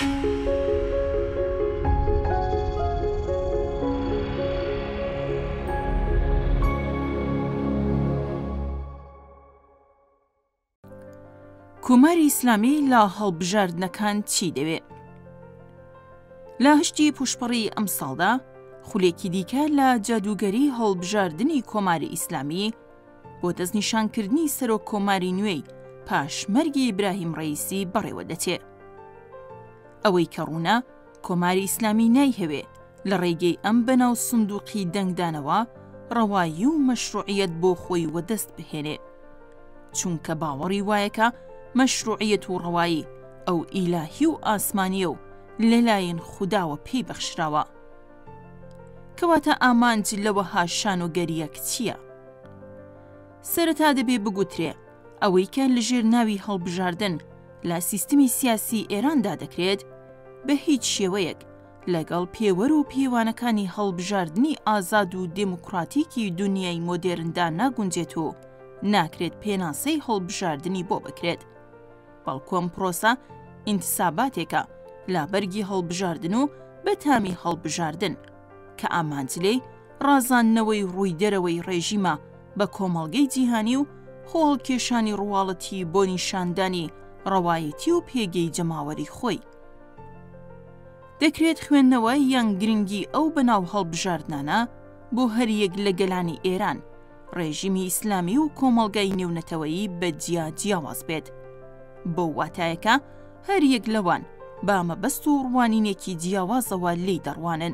کۆماری ئیسلامی لە هەڵبژاردنەکان چی دەوێت؟ لە هەشتی پوشپەڕی ئەم ساڵدا خولێکی دیکە لە جادوگەری هەڵبژاردنی کۆماری ئیسلامی بۆ دەستنیشانکردنی سەرۆک کۆماری نوێی پاشمەرگی ئیبراهیم ڕەئیسی بەڕێوە دەچێت. ئەوەی کە ڕوونە کۆماری ئیسلامی نایهەوێ لە ڕێگەی ئەم بەناو سندوقی دەنگدانەوە ڕەوایی و مەشروعیەت بۆ خۆی وەدەست بهێنێ، چونکە باوەڕی وایەکە مەشروعیەت و ڕەوایی ئەو ئیلاهی و ئاسمانیە و لەلایەن خوداوە پێی بەخشراوە. کەواتە ئامانج لەوەها شانۆگەریەک چییە؟ سەرەتا دەبێ بگوترێ ئەوەی کە لەژێر ناوی هەڵبژاردن لە سیستمی سیاسی ئێراندا دەکرێت بە هیچ شێوەیەک لەگەڵ پێوەر و پێوانەکانی هەڵبژاردنی ئازاد و دموکراتیکی دنیای مۆدێرندا ناگونجێت و ناکرێت پێناسەی هەڵبژاردنی بۆ بکرێت، بەڵکو ئەم پرۆسە ئینتساباتێکە لا بەرگی هەڵبژاردن و بەتامی هەڵبژاردن کە ئامانجلەی ڕازاندنەوەی ڕوویدەرەوەی ڕێژیمە بە کۆمەڵگەی جیهانی و خۆڵکێشانی ڕواڵەتی بۆ نیشاندانی ڕەوایەتی و پێگەی جەماوەری خۆی. دەکرێت خوێندنەوە یان گرنگی ئەو بەناو هەڵبژاردنانە بۆ هەریەک لە گەلانی ئێران ڕێژیمی ئیسلامی و کۆمەڵگای نێونەتەوەیی بە جیاواز بێت، بۆ واتایەکە هەریەک لەوان با مەبەست و ڕوانینێکی جیاوازەوە لی دەڕوانن.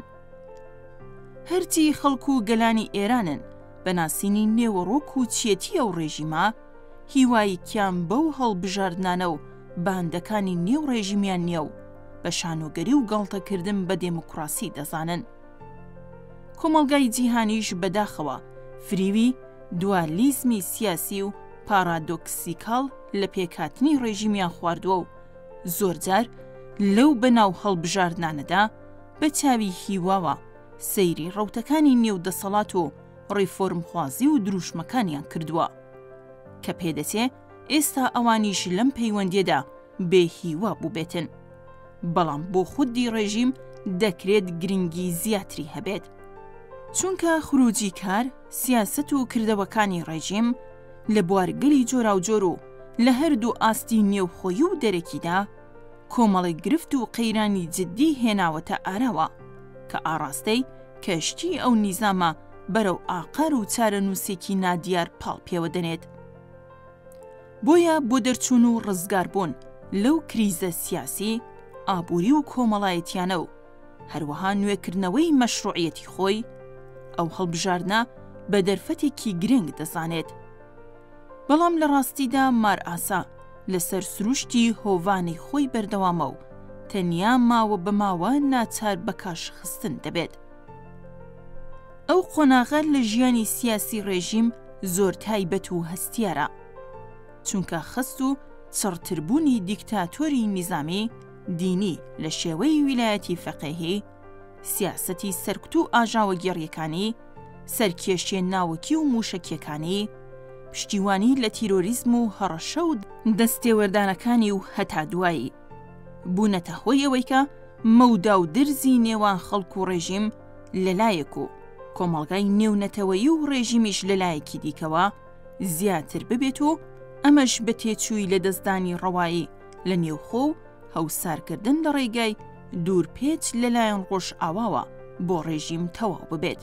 هەرچی خەڵکو و گەلانی ئێرانن بەناسینی نێوەڕۆک و چێتی ئەو ڕێژیمە هیوای کیان بەو هەڵبژاردنانە و باندەکانی نێو ڕێژیمیان نییە و بە شانۆگەری و گاڵتەکردن بە دێموکراسی دەزانن. کۆمەڵگای جیهانیش بەداخەوە فریوی دوالیزمی سیاسی و پارادۆکسیکاڵ لە پێکاتنی ڕێژیمیان خواردووە و زۆرجار لەو بەناو هەڵبژاردنانەدا بە چاوی هیواوە سەیری ڕەوتەکانی نێودەسەڵات و ڕیفۆرمخوازی و دروشمەکانیان کردووە کە پێدەچێ ئێستا ئەوانیش لەم پەیوەندیەدا بێهیوا بووبێتن، بەڵام بۆ خودی ڕێژیم دەکرێت گرنگی زیاتری هەبێت، چونکە خروجی کار سیاست و کردەوەکانی ڕێژیم لە بوارگەلی جۆراوجۆر و لە هەردوو ئاستی نێوخۆیی و دەرەکیدا کۆمەڵی گرفت و قەیرانی جددی هێناوەتە ئاراوە کە ئاڕاستەی کەشتی ئەو نیزامە بەرەو ئاقار و چارەنووسێکی نادیار پاڵ پێوە دەنێت. بۆیە بۆ دەرچوون و ڕزگاربوون لەو کریزە سیاسی، ئابووری و کۆمەڵایەتیانە و هەروەها نوێکردنەوەی مەشروعیەتی خۆی ئەو هەڵبژاردنە بە دەرفەتێکی گرنگ دەزانێت. بەڵام لە ڕاستیدا مار ئاسا لەسەر سروشتی هۆڤانی خۆی بەردەوامە و تەنیا ماوە بەماوە ناچار بەکاش خستن دەبێت. ئەو قۆناغە لە ژیانی سیاسی ڕێژیم زۆر تایبەت و هەستیارە، چونکە خست و چڕتربوونی دیکتاتۆری نیزامی دینی لە شێوەی ویلایەتی فەقێهی، سیاسەتی سەرکوت و ئاژاوە گێڕیەکانی، سەرکێشیە ناوەکی و موشەکیەکانی، پشتیوانی لە تیرۆریزم و هەڕەشە و دەستێوەردانەکانی و هەتا دوایی بوونەتە هۆی ئەوەی کە مەودا و درزی نێوان خەڵک و ڕێژیم لەلایەک و کۆمەڵگای نێونەتەوەیی و ڕێژیمیش لەلایەکی دیکەوە زیاتر ببێت و ئەمەش بە تێچووی لە دەستدانی ڕەوایی لە نێوخۆ و هەوسارکردن لە ڕێگای دوورپێچ لەلایەن ڕۆژ ئاواوە بۆ ڕێژیم تەواو ببێت.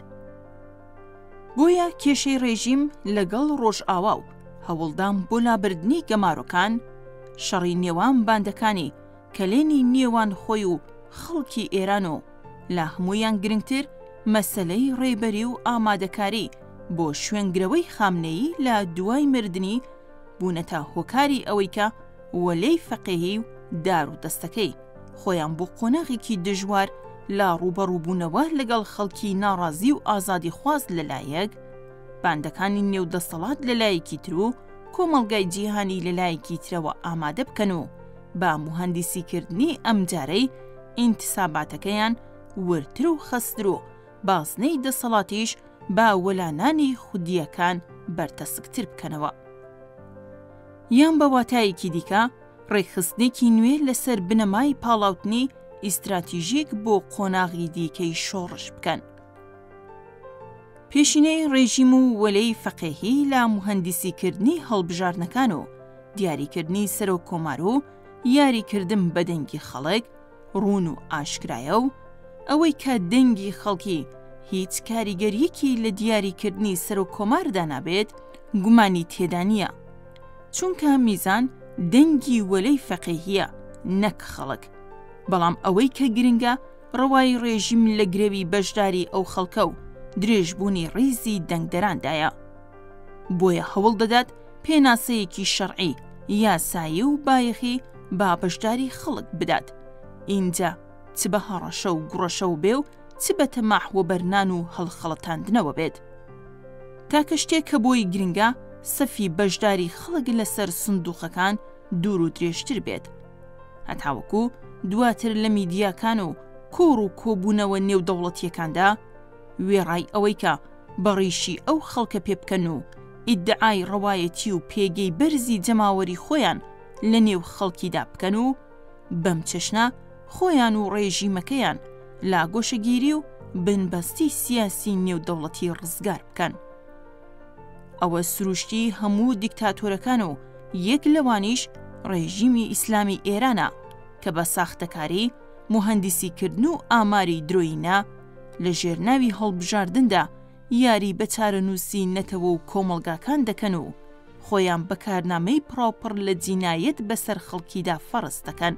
بۆیە کێشەی ڕێژیم لەگەڵ ڕۆژ ئاوا و هەوڵدان بۆ لابردنی گەمارۆکان، شەڕی نێوان باندەکانی کەلێنی نێوان خۆی و خەڵکی ئێران و لە هەموویان گرنگتر مەسەلەی ڕێبەری و ئامادەکاری بۆ شوێنگرەوەی خامنەیی لە دوای مردنی بوونەتە هۆکاری ئەوەی کە وەلەی فەقێهی و دار و دەستەکەی خۆیان بۆ قۆناغێکی دژوار لە ڕوبەڕووبوونەوە لەگەڵ خەڵکی ناڕازی و ئازادی خواست لەلایەک، باندەکانی نێودەسەڵات لەلایەکی تر و کۆمەڵگای جیهانی لەلایەکی ترەوە ئامادە بکەن و با موهەندیسیکردنی ئەم جارەی ئینتساباتەکەیان ورتر و خەستر و بازنەی دەسەڵاتیش با وەلانانی خودیەکان بەرتەسکتر بکەنەوە. یان بە واتایەکی دیکە ڕێکخستنێکی نوێ لەسەر بنەمای پاڵاوتنی ئیستراتیژیک بۆ قۆناغی دیکەی شۆڕش بکەن. پێشینەی ڕێژیم و وەلەی فەقێهی لە موهەندیسیکردنی هەڵبژارنەکان و دیاریکردنی سەرۆک کۆمار و یاریکردن بە دەنگی خەڵک ڕوون و ئاشکرایە و ئەوەی کە دەنگی خەڵکی هیچ کاریگەریەکی لە دیاریکردنی سەرۆک کۆماردا نابێت گومانی تێدا نییە، چونکە میزان دەنگی وەلەی فەقێهیە نەک خەڵک، بەڵام ئەوەی کە گرنگە ڕەوای ڕێژیم لە گرێوی بەشداری ئەو خەڵکە و درێژبوونی ڕیزی دەنگدەراندا. بۆیە هەوڵ دەدات پێناسەیەکی شەرعی یاسایی و بایەخی با بەشداری خەڵک بدات، ئینجا چ بە هەڕەشە و گوڕەشە و بێ و چ بە تەماح و بەرنان و هەڵخەڵەتاندنەوە بێت. تاکە شتێک کە بۆی گرنگە سەفی بەشداری خەڵک لەسەر سندوقەکان دوور و درێژتر بێت، هەتاوەکو دواتر لە میدیاکان و کۆڕ و کۆبوونەوە نێودەوڵەتیەکاندا وێڕای ئەوەی کە بەڕیشی ئەو خەڵکە پێ بکەن و ئیدعای ڕەوایەتی و پێگەی بەرزی جەماوەری خۆیان لە نێو خەڵکیدا بکەن و بەم چەشنە خۆیان و ڕێژیمەکەیان لا گۆشەگیری و بنبەستی سیاسی نێودەوڵەتی ڕزگار بکەن. ئەوە سروشتی هەموو دیکتاتۆرەکان و یەک لەوانیش ڕێژیمی ئیسلامی ئێرانە کە بە ساختەکاری موهەندیسیکردن و ئاماری درۆیینە لە ژێرناوی هەڵبژاردندا یاری بە چارەنووسی نەتەوە و کۆمەڵگاکان دەکەن و خۆیان بە کارنامەی پڕاوپڕ لە جینایەت بەسەر خەڵکیدا فەرز دەکەن.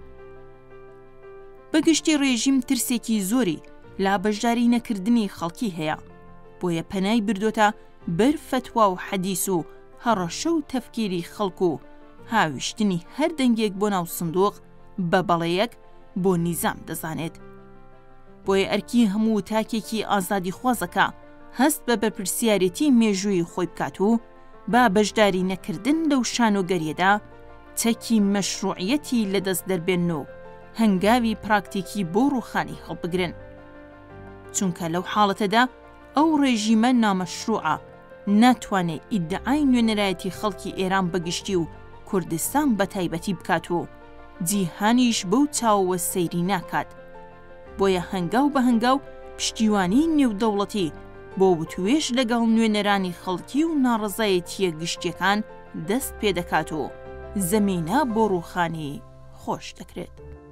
بەگشتی ڕێژیم ترسێکی زۆری لا بەشداری نەکردنی خەڵکی هەیە، بۆیە پەنای بردۆتە بەر فتوا و حەدیث و هەڕەشە و تەفکیری خەڵک و هاویشتنی هەر دەنگێک بۆ ناو سندوق بە بەڵەیەک بۆ نیزام دەزانێت. بۆیە ئەرکی هەموو تاکێکی ئازادی خوازەکە هەست بە بەرپرسیارەتی مێژووی خۆی بکات و با بەشداری نەکردن لەو شانۆگەریەدا چەکی مەشروعیەتی لەدەست دەربێن و هەنگاوی پراکتیکی بۆ ڕووخانی هەڵبگرن، چونکە لەو حاڵەتەدا ئەو ڕێژیمە نامەشروعە ناتوانێت ئیدعای نوێنەرایەتی خەڵکی ئێران بەگشتی و کوردستان بە تایبەتی بکات و جیهانیش بەو چاوەوە سەیری ناکات. بۆیە هەنگاو بە هەنگاو پشتیوانی نێودەوڵەتی بۆ وتوێژ لەگەڵ نوێنەرانی خەڵکی و ناڕزایەتیە گشتیەکان دەست پێ دەکات و زەمینە بۆ ڕووخانی خۆش دەکرێت.